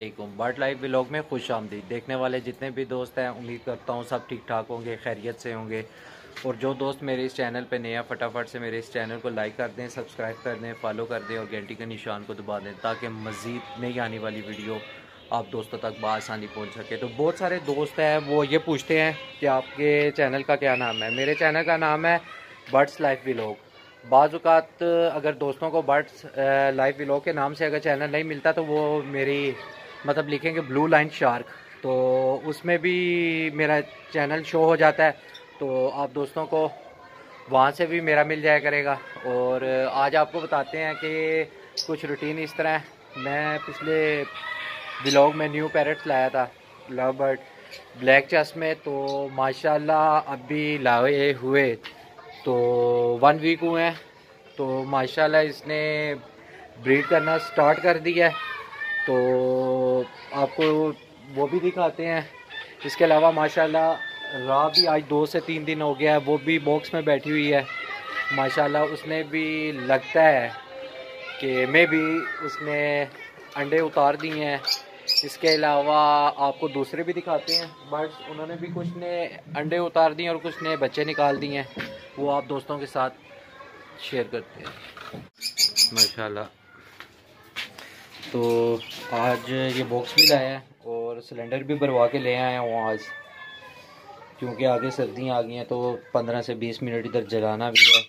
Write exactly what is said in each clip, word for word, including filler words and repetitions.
वालेकुम bird life vlog में खुश आमदीद। देखने वाले जितने भी दोस्त हैं उम्मीद करता हूँ सब ठीक ठाक होंगे, खैरियत से होंगे। और जो दोस्त मेरे इस चैनल पे नया, फटाफट से मेरे इस चैनल को लाइक कर दें, सब्सक्राइब कर दें, फॉलो कर दें और घंटी के निशान को दबा दें ताकि मज़ीद नई आने वाली वीडियो आप दोस्तों तक बआसानी पहुँच सके। तो बहुत सारे दोस्त हैं वो ये पूछते हैं कि आपके चैनल का क्या नाम है। मेरे चैनल का नाम है बर्ड्स लाइफ व्लॉग। बाज़-औक़ात अगर दोस्तों को बर्ड्स लाइफ व्लॉग के नाम से अगर चैनल नहीं मिलता तो वो मेरी मतलब लिखेंगे ब्लू लाइन शार्क, तो उसमें भी मेरा चैनल शो हो जाता है, तो आप दोस्तों को वहाँ से भी मेरा मिल जाया करेगा। और आज आपको बताते हैं कि कुछ रूटीन इस तरह है। मैं पिछले व्लॉग में न्यू पैरट्स लाया था, लव बर्ड ब्लैक चेस्ट में, तो माशाल्लाह अभी लाए हुए तो वन वीक हुए हैं, तो माशाल्लाह इसने ब्रीड करना स्टार्ट कर दिया है। तो आपको वो भी दिखाते हैं। इसके अलावा माशाल्लाह रा भी आज दो से तीन दिन हो गया है, वो भी बॉक्स में बैठी हुई है। माशाल्लाह उसने भी लगता है कि मैं भी उसने अंडे उतार दिए हैं। इसके अलावा आपको दूसरे भी दिखाते हैं बर्ड्स, उन्होंने भी कुछ ने अंडे उतार दिए और कुछ ने बच्चे निकाल दिए हैं, वो आप दोस्तों के साथ शेयर करते हैं माशाल्लाह। तो आज ये बॉक्स भी लाया है और सिलेंडर भी भरवा के ले आए हैं आज, क्योंकि आगे सर्दियाँ आ गई हैं तो पंद्रह से बीस मिनट इधर जलाना भी है।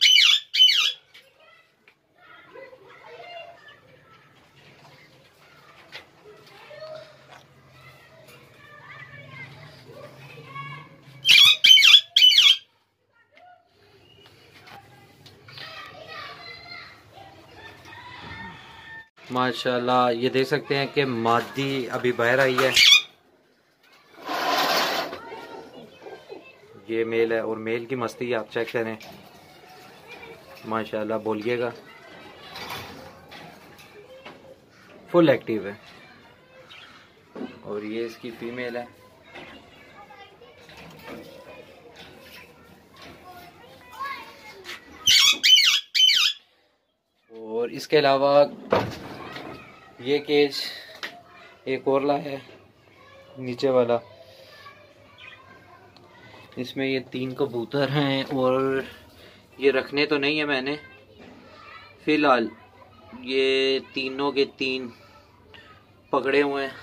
माशाल्लाह ये देख सकते हैं कि मादी अभी बाहर आई है, ये मेल है और मेल की मस्ती आप चेक करें माशाल्लाह, बोलिएगा फुल एक्टिव है। और ये इसकी फीमेल है। और इसके अलावा ये केज एक और ला है नीचे वाला, इसमें ये तीन कबूतर हैं और ये रखने तो नहीं है मैंने फ़िलहाल, ये तीनों के तीन पकड़े हुए हैं,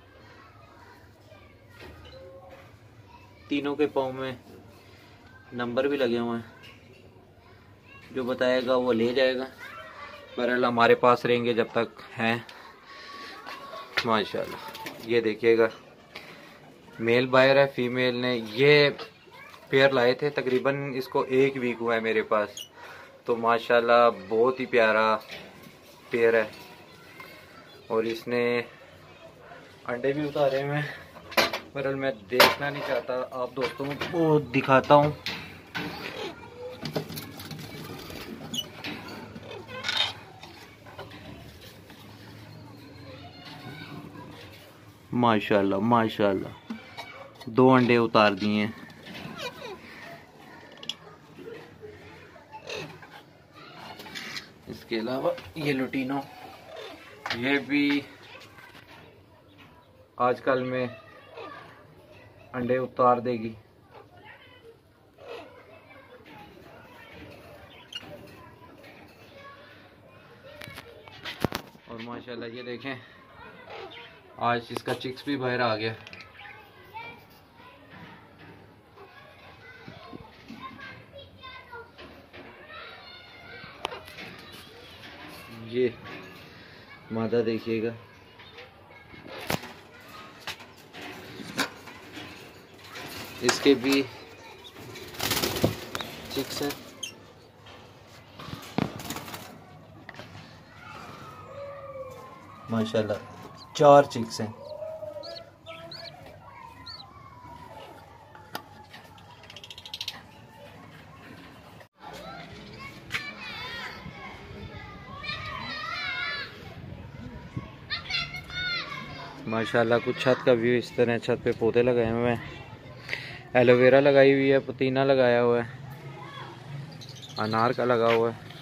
तीनों के पाँव में नंबर भी लगे हुए हैं, जो बताएगा वो ले जाएगा। बहरहाल हमारे पास रहेंगे जब तक हैं माशाल्लाह। ये देखिएगा मेल बायर है, फीमेल ने ये पेयर लाए थे, तकरीबन इसको एक वीक हुआ है मेरे पास, तो माशाल्लाह बहुत ही प्यारा पेयर है। और इसने अंडे भी उतारे हुए हैं, बहरहाल मैं देखना नहीं चाहता, आप दोस्तों को दिखाता हूँ। माशाल्लाह माशाल्लाह दो अंडे उतार दिए हैं। इसके अलावा ये लुटीनो, ये भी आजकल में अंडे उतार देगी। और माशाल्लाह ये देखें आज इसका चिक्स भी बाहर आ गया। ये मादा देखिएगा, इसके भी चिक्स हैं। माशाल्लाह चार चिक्स हैं। माशाल्लाह कुछ छत का व्यू इस तरह, छत पे पौधे लगाए हुए हैं, एलोवेरा लगाई हुई है, पुदीना लगाया हुआ है, अनार का लगा हुआ है।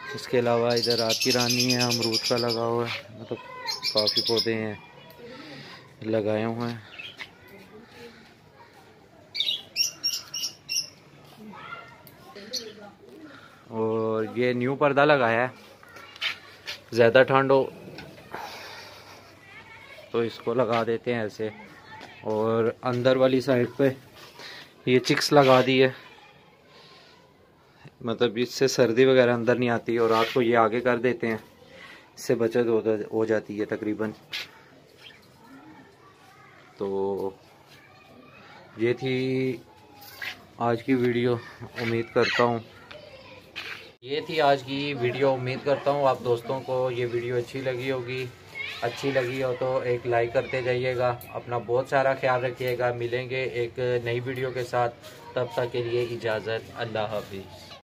इसके अलावा इधर रात की रानी है, अमरूद का लगा हुआ है, मतलब काफ़ी पौधे हैं लगाए हुए हैं। और ये न्यू पर्दा लगाया है, ज़्यादा ठंड हो तो इसको लगा देते हैं ऐसे। और अंदर वाली साइड पे ये चिक्स लगा दी है, मतलब इससे सर्दी वगैरह अंदर नहीं आती। और रात को ये आगे कर देते हैं, इससे बचत हो, हो जाती है तकरीबन। तो ये थी आज की वीडियो, उम्मीद करता हूँ ये थी आज की वीडियो उम्मीद करता हूँ आप दोस्तों को ये वीडियो अच्छी लगी होगी। अच्छी लगी हो तो एक लाइक करते जाइएगा। अपना बहुत सारा ख्याल रखिएगा। मिलेंगे एक नई वीडियो के साथ, तब तक के लिए इजाज़त। अल्लाह हाफिज़।